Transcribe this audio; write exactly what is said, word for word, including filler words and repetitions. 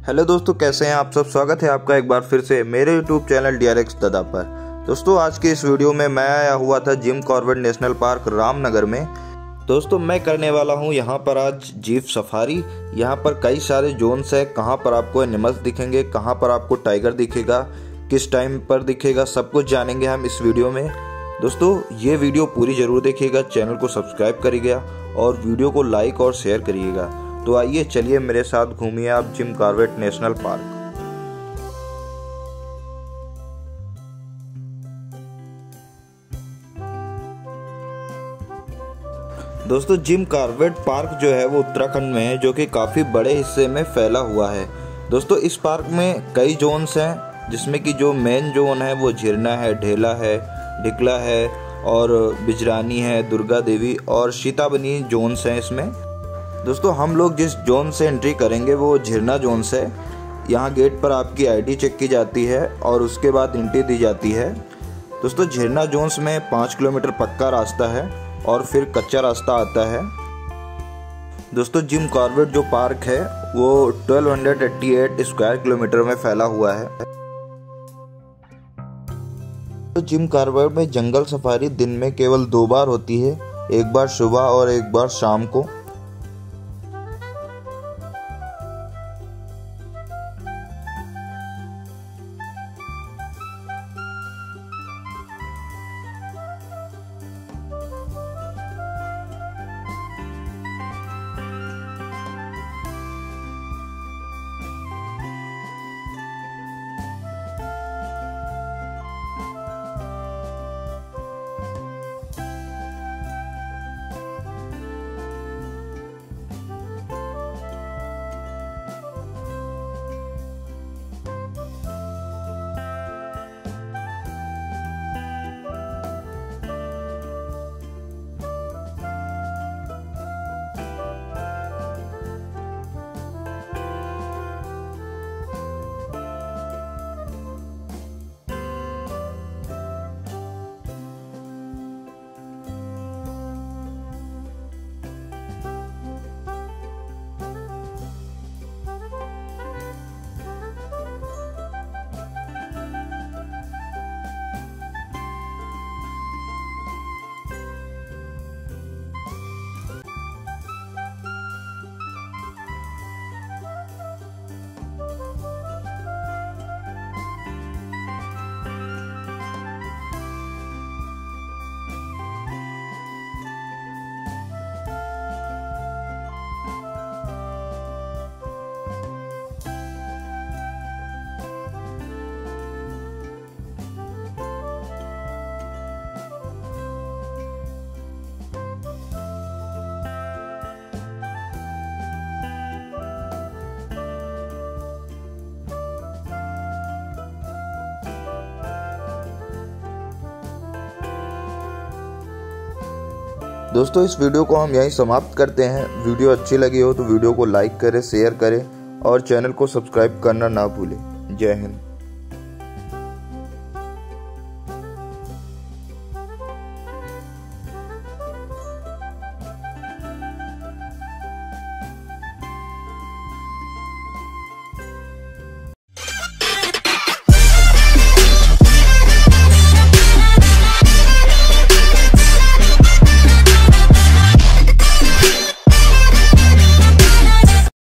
Hello दोस्तों, कैसे हैं आप सब। स्वागत है आपका एक बार फिर से मेरे YouTube channel D R X Dada पर। दोस्तों आज की इस वीडियो में मैं आया हुआ था Jim Corbett national park Ramnagar में। दोस्तों मैं करने वाला हूं यहां पर आज जीप सफारी। यहां पर कई सारे जोन्स है, कहां पर आपको एनिमल्स दिखेंगे, कहां पर आपको टाइगर दिखेगा, किस टाइम पर दिखेगा, सब कुछ जानेंगे हम इस वीडियो में। दोस्तों ये वीडियो पूरी जरूर देखिएगा, चैनल को सब्सक्राइब करिएगा और वीडियो को लाइक और शेयर करिएगा। तो आइए चलिए मेरे साथ घूमिए आप जिम कॉर्बेट नेशनल पार्क। दोस्तों जिम कॉर्बेट पार्क जो है वो उत्तराखंड में है, जो कि काफ़ी बड़े हिस्से में फैला हुआ है। दोस्तों इस पार्क में कई जोन्स हैं, जिसमें कि जो मेन जोन है वो झिरना है, ढेला है, ढिकला है और बिजरानी है, दुर्गा देवी और सीताबनी जोन्स हैं इसमें। दोस्तों हम लोग जिस जोन से एंट्री करेंगे वो झिरना जोन से। यहाँ गेट पर आपकी आईडी चेक की जाती है और उसके बाद एंट्री दी जाती है। दोस्तों झिरना जोन्स में पाँच किलोमीटर पक्का रास्ता है और फिर कच्चा रास्ता आता है। दोस्तों जिम कॉर्बेट जो पार्क है वो बारह सौ अट्ठासी स्क्वायर किलोमीटर में फैला हुआ है। तो जिम कॉर्बेट में जंगल सफारी दिन में केवल दो बार होती है, एक बार सुबह और एक बार शाम को। दोस्तों इस वीडियो को हम यहीं समाप्त करते हैं। वीडियो अच्छी लगी हो तो वीडियो को लाइक करें, शेयर करें और चैनल को सब्सक्राइब करना ना भूलें। जय हिंद।